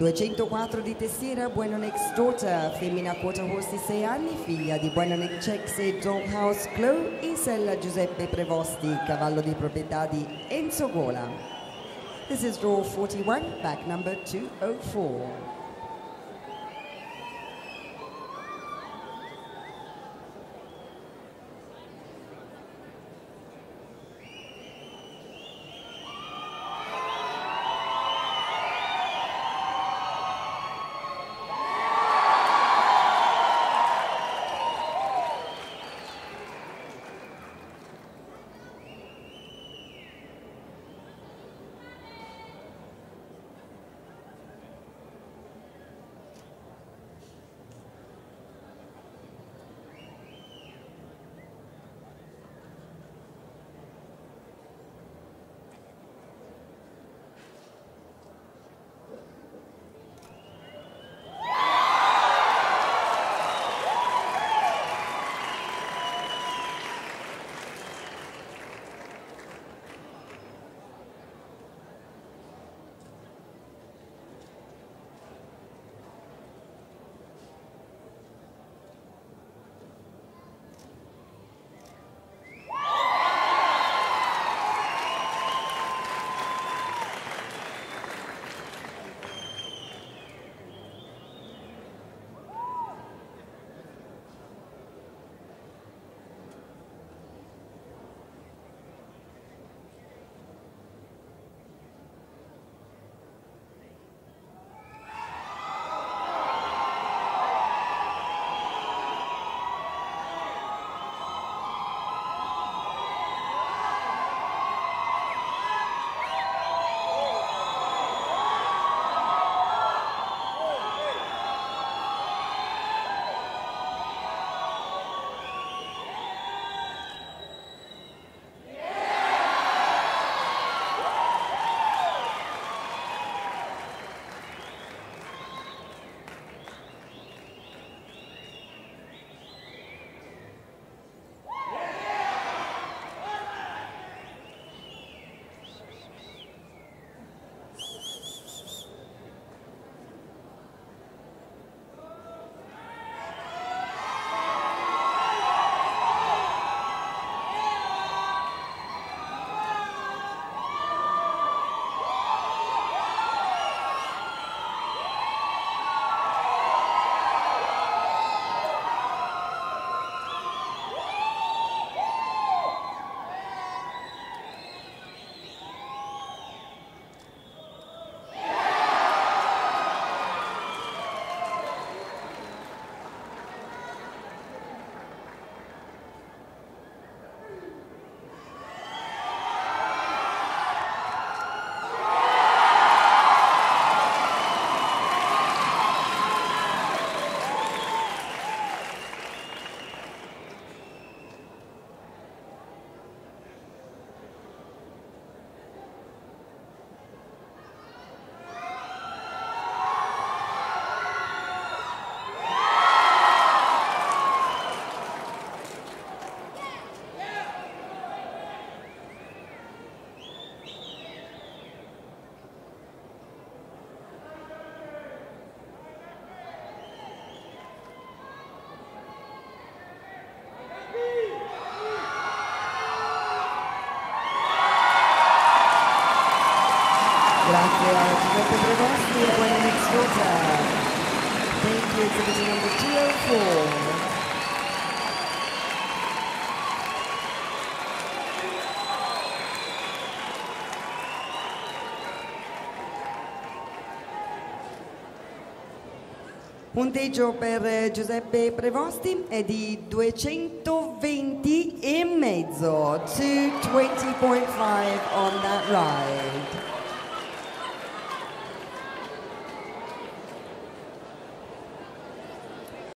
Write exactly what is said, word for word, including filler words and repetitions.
duecentoquattro di Tessiera, Buenonex Daughter, femmina quarter horse di sei anni, figlia di Buenonex Checks e Dollhouse Glow, in sella Giuseppe Prevosti, cavallo di proprietà di Enzo Gola. This is draw forty-one, back number two oh four. Grazie a Giuseppe Prevosti e Buenonex Daughter. Thank you, exhibition number two oh four. Punteggio per Giuseppe Prevosti è di duecentoventi e mezzo, two twenty point five on that ride.